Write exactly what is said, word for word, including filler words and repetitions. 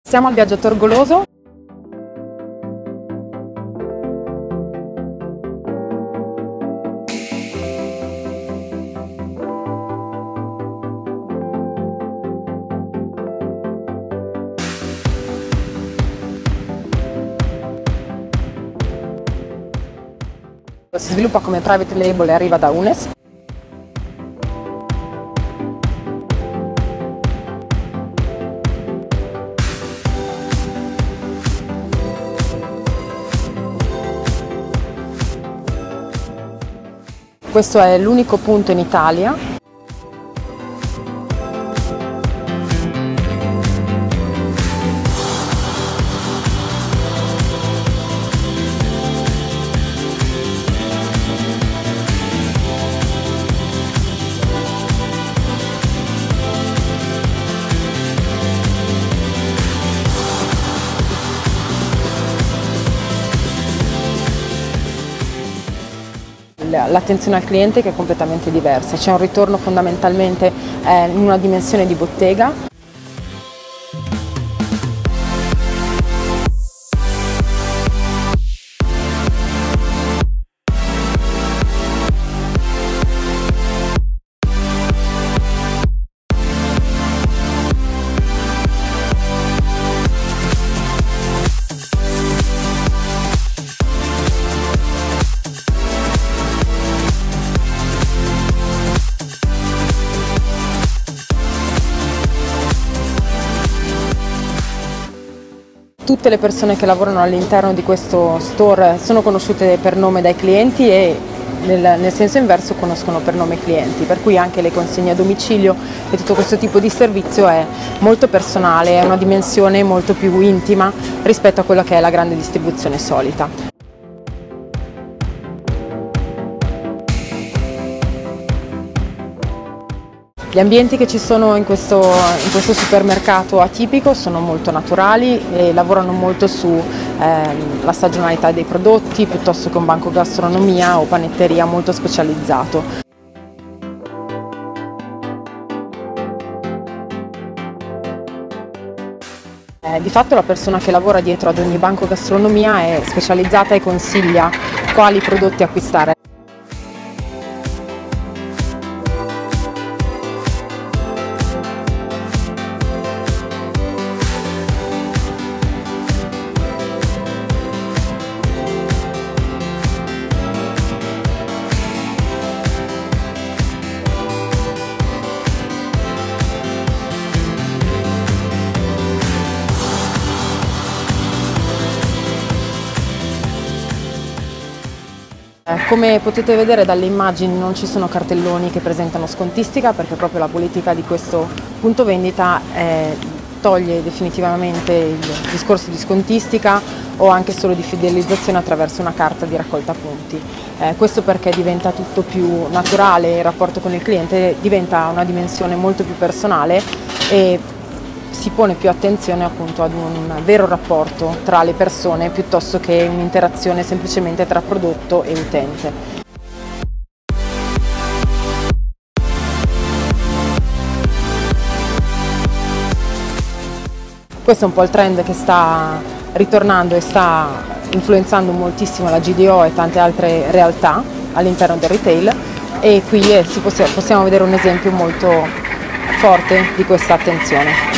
Siamo al Viaggiator Goloso. Si sviluppa come private label e arriva da Unes. Questo è l'unico punto in Italia. L'attenzione al cliente che è completamente diversa, c'è un ritorno fondamentalmente eh, in una dimensione di bottega. Tutte le persone che lavorano all'interno di questo store sono conosciute per nome dai clienti e nel, nel senso inverso conoscono per nome i clienti, per cui anche le consegne a domicilio e tutto questo tipo di servizio è molto personale, è una dimensione molto più intima rispetto a quella che è la grande distribuzione solita. Gli ambienti che ci sono in questo, in questo supermercato atipico sono molto naturali e lavorano molto sulla ehm, stagionalità dei prodotti piuttosto che un banco gastronomia o panetteria molto specializzato. Eh, di fatto la persona che lavora dietro ad ogni banco gastronomia è specializzata e consiglia quali prodotti acquistare. Come potete vedere dalle immagini non ci sono cartelloni che presentano scontistica perché proprio la politica di questo punto vendita eh, toglie definitivamente il discorso di scontistica o anche solo di fidelizzazione attraverso una carta di raccolta punti. Eh, questo perché diventa tutto più naturale, il rapporto con il cliente diventa una dimensione molto più personale e si pone più attenzione appunto ad un vero rapporto tra le persone piuttosto che un'interazione semplicemente tra prodotto e utente. Questo è un po' il trend che sta ritornando e sta influenzando moltissimo la G D O e tante altre realtà all'interno del retail e qui eh, si possiamo vedere un esempio molto forte di questa attenzione.